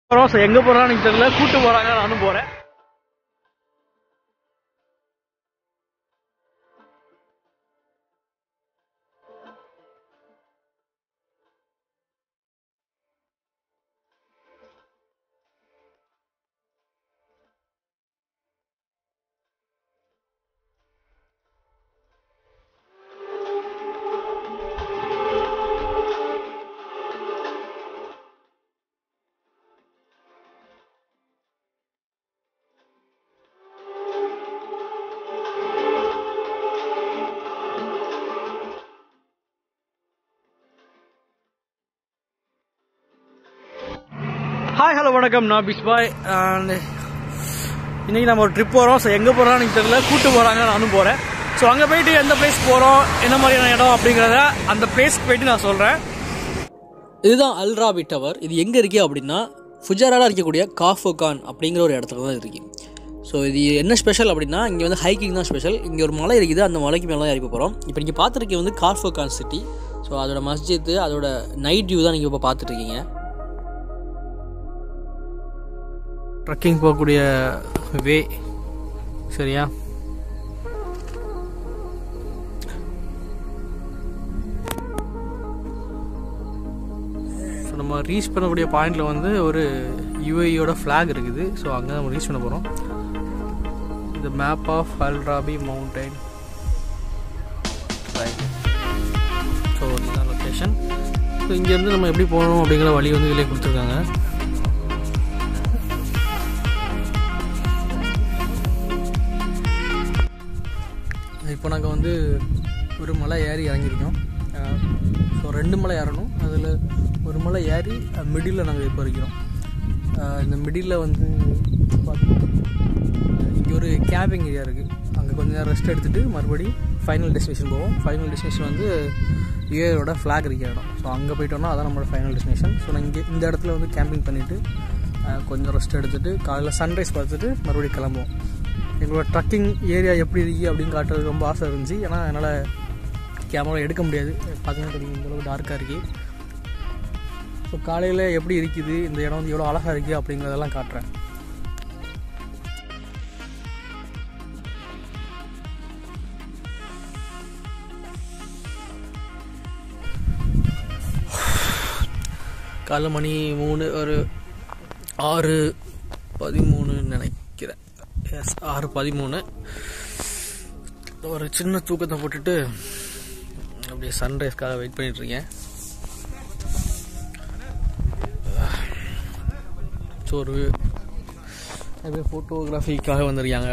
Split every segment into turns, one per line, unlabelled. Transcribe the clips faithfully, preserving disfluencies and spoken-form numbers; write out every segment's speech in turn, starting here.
போறோம் எங்க போறான்னு தெரியல, கூட்டு போறாங்க, நானும் போறேன். ஹாய் ஹலோ வணக்கம், நான் பிஷ்பாய். அண்ட் இன்னைக்கு நம்ம ஒரு ட்ரிப் போகிறோம். ஸோ எங்கே போகிறான்னு தெரியல, கூட்டு போகிறாங்க, நானும் போகிறேன். ஸோ அங்கே போயிட்டு எந்த பிளேஸ் போகிறோம், என்ன மாதிரியான இடம் அப்படிங்கிறத அந்த பிளேஸ்க்கு போயிட்டு நான் சொல்கிறேன்.
இதுதான் அல் ராபி டவர். இது எங்கே இருக்குது அப்படின்னா ஃபுஜாராவில் இருக்கக்கூடிய காஃபோகான் அப்படிங்கிற ஒரு இடத்துல தான் இருக்குது. ஸோ இது என்ன ஸ்பெஷல் அப்படின்னா, இங்கே வந்து ஹைக்கிங் தான் ஸ்பெஷல். இங்கே ஒரு மலை இருக்குது, அந்த மலைக்கு மேலே தான் இறக்க போகிறோம். இப்போ நீங்கள் பார்த்துருக்கீங்க வந்து காஃபோகான் சிட்டி. ஸோ அதோட மஸ்ஜித்து, அதோட நைட் வியூ தான் நீங்கள் இப்போ பார்த்துட்ருக்கீங்க.
ட்ரக்கிங் போகக்கூடிய வே சரியா. ஸோ நம்ம ரீச் பண்ணக்கூடிய பாயிண்டில் வந்து ஒரு யூஏஇயோட ஃப்ளாக் இருக்குது. ஸோ அங்கே நம்ம ரீச் பண்ண போகிறோம். இந்த map of Al Rabi mountain. So இதுதான் லொக்கேஷன். ஸோ இங்கேருந்து நம்ம எப்படி போகணும் அப்படிங்கிற வழி வந்து இதிலே கொடுத்துருக்காங்க. இப்போ நாங்கள் வந்து ஒரு மலை ஏறி இறங்கியிருக்கோம். ஸோ ரெண்டு மலை ஏறணும். அதில் ஒரு மலை ஏறி மிடில் நாங்கள் இப்போ இருக்கிறோம். இந்த மிடில் வந்து பார்த்தீங்கன்னா இங்கே ஒரு கேம்பிங் ஏரியா இருக்குது. அங்கே கொஞ்சம் நேரம் ரெஸ்ட் எடுத்துகிட்டு மறுபடி ஃபைனல் டெஸ்டினேஷன் போவோம். ஃபைனல் டெஸ்டினேஷன் வந்து யூஏயோட ஃப்ளாக் இருக்கிற இடம். ஸோ அங்கே போயிட்டோம்னா அதான் நம்மளோட ஃபைனல் டெஸ்டினேஷன். ஸோ நான் இங்கே இந்த இடத்துல வந்து கேம்பிங் பண்ணிவிட்டு கொஞ்சம் ரெஸ்ட் எடுத்துகிட்டு காலையில் சன்ரைஸ் பார்த்துட்டு மறுபடியும் கிளம்புவோம். எங்களோட ட்ரக்கிங் ஏரியா எப்படி இருக்குது அப்படின்னு காட்டுறதுக்கு ரொம்ப ஆசை இருந்துச்சு. ஏன்னா என்னால் கேமரா எடுக்க முடியாது, பார்த்தீங்கன்னா தெரியும் இந்தளவுக்கு டார்க்காக இருக்குது. ஸோ காலையில் எப்படி இருக்குது, இந்த இடம் வந்து எவ்வளோ அழகாக இருக்குது அப்படிங்கிறதெல்லாம் காட்டுறேன். காலை மணி மூணு ஒரு ஆறு பதிமூணுன்னு நினைக்கிறேன். எஸ், ஆறு பதிமூணு. ஒரு சின்ன தூக்கத்தை போட்டுட்டு அப்படியே சன்ரைஸ்க்காக வெயிட் பண்ணிட்டுருக்கேன். ஸோ ஒரு நிறைய ஃபோட்டோகிராஃபிக்காக வந்திருக்காங்க.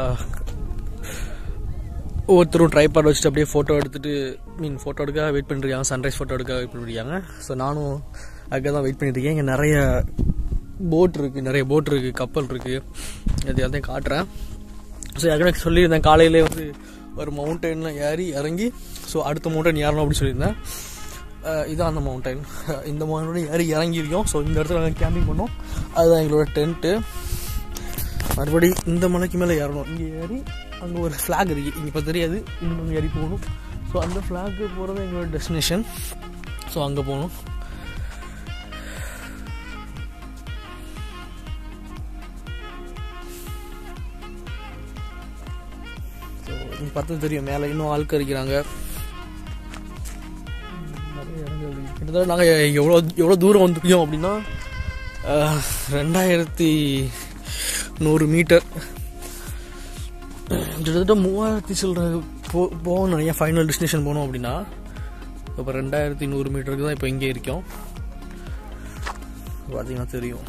ஒவ்வொருத்தரும் ட்ரைபாட் வச்சுட்டு அப்படியே ஃபோட்டோ எடுத்துகிட்டு மீன் ஃபோட்டோ எடுக்க வெயிட் பண்ணிட்டுருக்காங்க. சன்ரைஸ் ஃபோட்டோ எடுக்க வெயிட் பண்ணிட்டுருக்காங்க. ஸோ நானும் அதுக்காக தான் வெயிட் பண்ணிட்டுருக்கேன். இங்கே நிறைய போட் இருக்குது, நிறைய போட் இருக்குது, கப்பல் இருக்குது. அது எல்லாத்தையும் காட்டுறேன். ஸோ ஏற்கனவே சொல்லியிருந்தேன் காலையிலே வந்து ஒரு மவுண்டனில் ஏறி இறங்கி ஸோ அடுத்த மவுண்டன் ஏறணும் அப்படின்னு சொல்லியிருந்தேன். இதுதான் அந்த மவுண்டன். இந்த மவுண்டன் ஏறி இறங்கியிருக்கோம். ஸோ இந்த இடத்துல நாங்கள் கேம்பிங் பண்ணோம். அதுதான் எங்களோட டென்ட்டு. மறுபடி இந்த மலைக்கு மேலே ஏறணும். இங்கே ஏறி அங்கே ஒரு ஃப்ளாக் இருக்குது, இங்கே இப்போ தெரியாது, இன்னும் ஏறி போகணும். ஸோ அந்த ஃப்ளாக்கு போகிறது எங்களோட டெஸ்டினேஷன். ஸோ அங்கே போகணும். நீங்கள் பார்த்து தெரியும் மேலே இன்னும் ஆட்கள் இருக்கிறாங்க. நிறைய இடங்கள் கிட்டத்தட்ட நாங்கள் எவ்வளோ எவ்வளோ தூரம் வந்துருக்கோம் அப்படின்னா ரெண்டாயிரத்தி நூறு மீட்டர் கிட்டத்தட்ட மூவாயிரத்தி சில்லற போ போகணும் நிறையா ஃபைனல் டெஸ்டினேஷன் போனோம் அப்படின்னா. இப்போ ரெண்டாயிரத்தி நூறு மீட்டருக்கு தான் இப்போ இங்கே இருக்கோம். பார்த்தீங்கன்னா தெரியும்.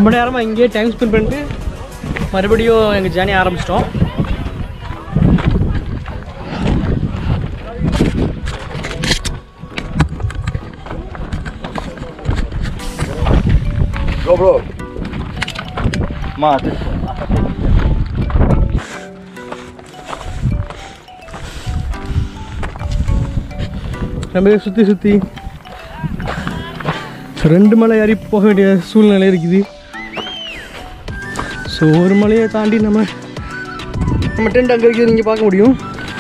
ரொம்ப நேரமாக இங்கேயே டைம் ஸ்பெண்ட் பண்ணிட்டு மறுபடியும் எங்கள் ஜேர்னி ஆரம்பிச்சிட்டோம்.
GoPro. Mate.
நம்ம சுற்றி சுற்றி ரெண்டு மலை ஏறி போக வேண்டிய சூழ்நிலை இருக்குது. ஸோ ஒரு மலையை தாண்டி நம்ம நம்ம டென்ட் அங்கே இருக்குது, நீங்கள் பார்க்க முடியும்.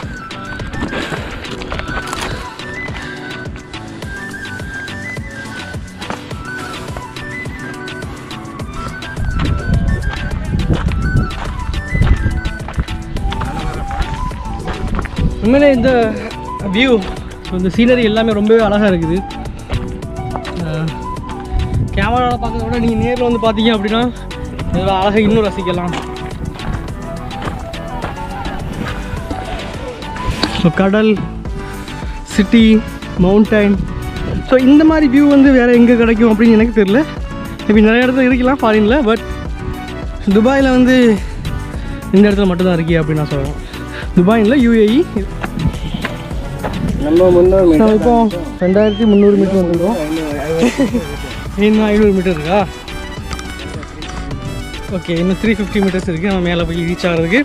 உண்மையிலே இந்த வியூ, ஸோ இந்த சீனரி எல்லாமே ரொம்பவே அழகாக இருக்குது. கேமராவில் பார்க்கறத விட நீங்கள் நேரில் வந்து பார்த்தீங்க அப்படின்னா இதோட அழகை இன்னும் ரசிக்கலாம். ஸோ கடல், சிட்டி, மவுண்டைன், ஸோ இந்த மாதிரி வியூ வந்து வேறு எங்கே கிடைக்கும் அப்படின்னு எனக்கு தெரியல. மேபி நிறைய இடத்துல இருக்கலாம் ஃபாரினில், பட் துபாயில் வந்து இந்த இடத்துல மட்டும்தான் இருக்கே அப்படின்னு நான் சொல்லுவேன். துபாயில் யூஏஇ.
நம்ம முன்னூறு
இப்போ ரெண்டாயிரத்தி முந்நூறு மீட்டர் வந்துடும். இன்னும் ஐநூறு மீட்டர் இருக்கா? ஓகே, இன்னும் த்ரீ ஃபிஃப்டி மீட்டர்ஸ் இருக்குது நம்ம மேலே போய் ரீச் ஆகிறதுக்கு.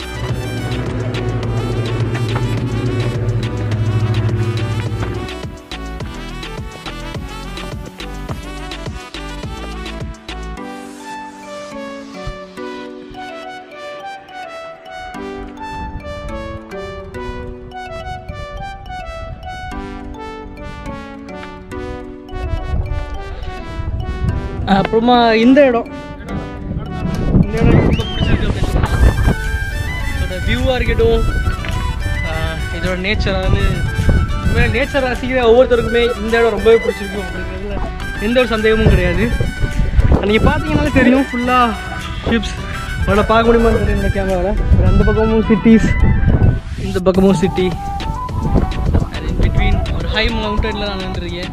அப்புறமா இந்த இடம் இந்த இடம் எனக்கு ரொம்ப பிடிச்சிருக்கு அப்படின்னு சொல்லலாம். இதோட வியூவாக இருக்கட்டும், இதோட நேச்சர், அதாவது உண்மையாக நேச்சர் ரசிக்கிற ஒவ்வொருத்தருக்குமே இந்த இடம் ரொம்பவே பிடிச்சிருக்கும் அப்படிங்கிறதுல எந்த ஒரு சந்தேகமும் கிடையாது. நீங்கள் பார்த்தீங்கன்னாலே தெரியும், ஃபுல்லாக ஷிப்ஸ் அதோட பார்க்க முடியுமான்னு தெரியும் இந்த கேமராவில். அந்த பக்கமும் சிட்டிஸ், இந்த பக்கமும் சிட்டி, பிட்வீன் ஒரு ஹை மவுண்டனில் நான் நின்றுருக்கேன்.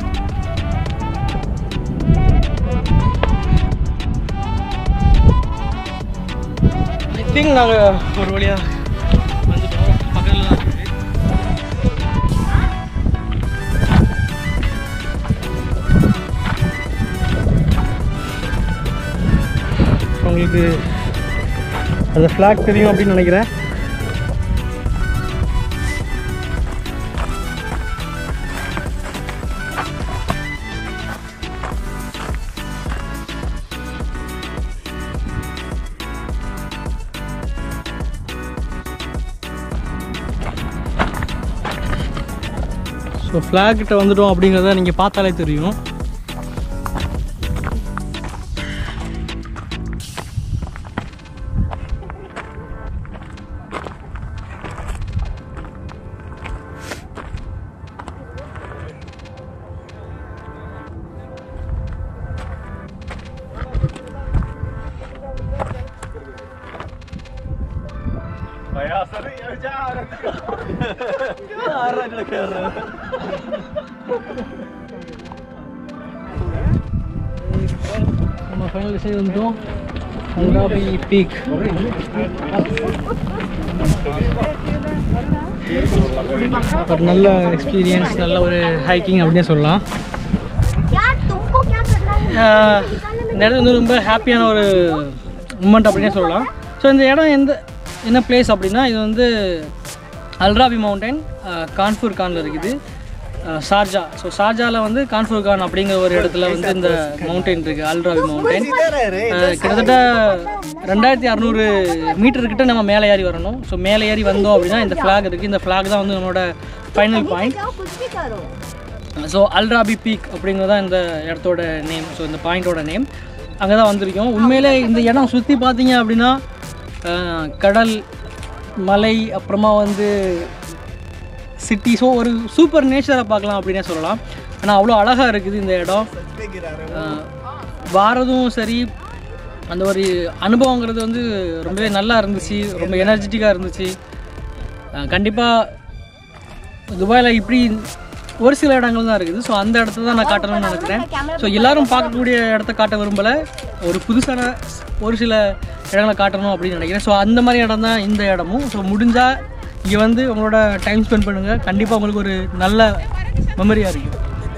ஐ திங்க் நாங்கள் ஒரு வழியாக வந்துட்டோம், பக்கத்தில் தான் இருக்குது. உங்களுக்கு அந்த ஃப்ளாக் தெரியும் அப்படின்னு நினைக்கிறேன். ஸோ ஃப்ளாக் கிட்ட வந்துட்டோம் அப்படிங்கிறத நீங்கள் பார்த்தாலே தெரியும். நம்ம ஃபைனல் டிசைன் வந்துட்டோம், அல்ராபி பீக். ஒரு நல்ல எக்ஸ்பீரியன்ஸ், நல்ல ஒரு ஹைக்கிங் அப்படின்னே சொல்லலாம். இந்த இடம் வந்து ரொம்ப ஹாப்பியான ஒரு மூமெண்ட் அப்படின்னே சொல்லலாம். ஸோ இந்த இடம் எந்த என்ன பிளேஸ் அப்படின்னா, இது வந்து அல்ராபி மவுண்டைன் கான்பூர் கானில் இருக்குது, ஷார்ஜா. ஸோ ஷார்ஜாவில் வந்து கான்பூர் கான் அப்படிங்கிற ஒரு இடத்துல வந்து இந்த மவுண்டைன் இருக்குது, அல்ராபி மவுண்டைன். கிட்டத்தட்ட ரெண்டாயிரத்தி அறநூறு மீட்டர்கிட்ட நம்ம மேலே ஏறி வரணும். ஸோ மேலே ஏறி வந்தோம் அப்படின்னா இந்த ஃப்ளாக் இருக்குது, இந்த ஃப்ளாக் தான் வந்து நம்மளோட final point. So Al Rabi peak அப்படிங்கிறது தான் இந்த இடத்தோட நேம். ஸோ இந்த பாயிண்டோட நேம் அங்கே தான் வந்திருக்கோம். உண்மையிலே இந்த இடம் சுற்றி பார்த்தீங்க அப்படின்னா கடல், மலை, அப்புறமா வந்து சிட்டி, ஸோ ஒரு சூப்பர் நேச்சரை பார்க்கலாம் அப்படின்னே சொல்லலாம். ஆனால் அவ்வளோ அழகாக இருக்குது இந்த இடம். வாரதும் சரி, அந்த ஒரு அனுபவங்கிறது வந்து ரொம்பவே நல்லா இருந்துச்சு, ரொம்ப எனர்ஜெட்டிக்காக இருந்துச்சு. கண்டிப்பாக துபாயில் இப்படி ஒரு சில இடங்கள் தான் இருக்குது. ஸோ அந்த இடத்த தான் நான் காட்டணும்னு நினைக்கிறேன். ஸோ எல்லோரும் பார்க்கக்கூடிய இடத்த காட்ட விரும்பலை, ஒரு புதுசான ஒரு சில இடங்களை காட்டணும் அப்படின்னு நினைக்கிறேன். ஸோ அந்த மாதிரி இடம் தான் இந்த இடமும். ஸோ முடிஞ்சால் இங்கே வந்து உங்களோட டைம் ஸ்பெண்ட் பண்ணுங்கள், கண்டிப்பாக உங்களுக்கு ஒரு நல்ல மெமரியாக இருக்கும்.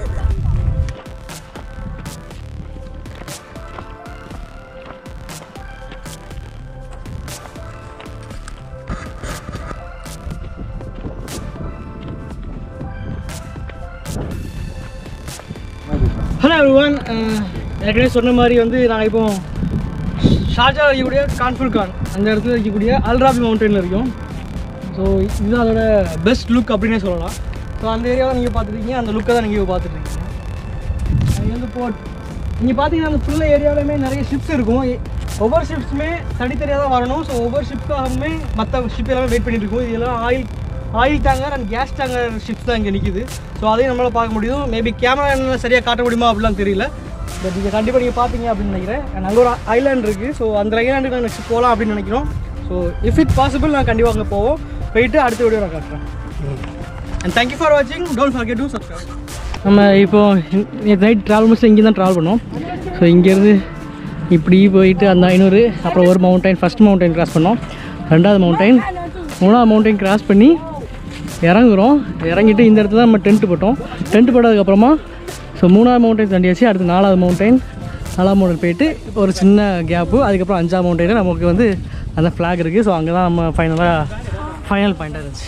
ஹலோ எவ்ரிவன், ஏற்கனவே சொன்ன மாதிரி வந்து நாங்கள் இப்போ ஷார்ஜா இருக்கக்கூடிய கான்ஃபுல் கான் அந்த இடத்துல இருக்கக்கூடிய அல்ராபி மவுண்டனில் இருக்கோம். ஸோ இதுதான் அதோட பெஸ்ட் லுக் அப்படின்னே சொல்லலாம். ஸோ அந்த ஏரியாவை நீங்கள் பார்த்துருக்கீங்க, அந்த லுக்கை தான் நீங்கள் பார்த்துருக்கீங்க. அது வந்து போட் நீங்கள் பார்த்தீங்கன்னா அந்த ஃபுல்லாக ஏரியாவிலுமே நிறைய ஷிப்ஸ் இருக்கும். ஒவ்வொரு ஷிப்ஸுமே தனித்தனியாக தான் வரணும். ஸோ ஒவ்வொரு ஷிப்காகவுமே மற்ற ஷிப் எல்லாமே வெயிட் பண்ணிட்டு இருக்கும். இதெல்லாம் oil oil tanker and gas tanker ships தான் இங்கே நிற்கிது. ஸோ அதையும் நம்மளால் பார்க்க முடியும். மேபி கேமரா என்ன சரியாக காட்ட முடியுமா அப்படிலாம் தெரியல, பட் நீங்கள் கண்டிப்பாக நீங்கள் பார்ப்பீங்க அப்படின்னு நினைக்கிறேன். அண்ட் அங்கே ஒரு ஐலாண்ட் இருக்குது. ஸோ அந்த ஐலாண்டுக்கு நான் நெக்ஸ்ட் போகலாம் அப்படின்னு நினைக்கிறோம். ஸோ இஃப் இட் பாசிபிள் நான் கண்டிப்பாக அங்கே போவோம், போயிட்டு அடுத்த வீடியோ நான் காட்டுறேன். அண்ட் தேங்க்யூ ஃபார் வாட்சிங், டோன்ட் ஃபர்கெட் டு சப்ஸ்கிரைப். நம்ம இப்போது நைட் ட்ராவல் முடிச்சு இங்கே தான் ட்ராவல் பண்ணோம். ஸோ இங்கேருந்து இப்படி போயிட்டு அந்த ஐநூறு, அப்புறம் ஒரு மவுண்டைன், ஃபஸ்ட் மவுண்டைன் கிராஸ் பண்ணோம், ரெண்டாவது மவுண்டைன், மூணாவது மவுண்டைன் கிராஸ் பண்ணி இறங்குறோம். இறங்கிட்டு இந்த இடத்துல நம்ம டென்ட்டு போட்டோம். டென்ட்டு போட்டதுக்கப்புறமா ஸோ மூணாவது மவுண்டைன் தாண்டியாச்சு. அடுத்து நாலாவது மவுண்டைன், நாலாவது மவுண்டைன் போயிட்டு ஒரு சின்ன கேப்பு, அதுக்கப்புறம் அஞ்சாவது மவுண்டைனில் நமக்கு வந்து அந்த ஃப்ளாக் இருக்குது. ஸோ அங்கே தான் நம்ம ஃபைனலாக ஃபைனல் பாயிண்டாக இருந்துச்சு.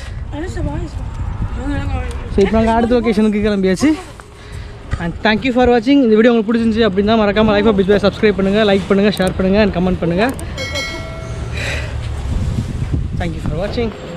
ஸோ இப்போ நாங்கள் அடுத்த லொக்கேஷனுக்கு கிளம்பியாச்சு. அண்ட் தேங்க்யூ ஃபார் வாட்சிங். இந்த வீடியோ உங்களுக்கு பிடிச்சிருந்துச்சி அப்படின்னா மறக்காமல் life of pitch boy subscribe பண்ணுங்கள், லைக் பண்ணுங்கள், ஷேர் பண்ணுங்கள் அண்ட் கமெண்ட் பண்ணுங்கள். தேங்க்யூ ஃபார் வாட்சிங்.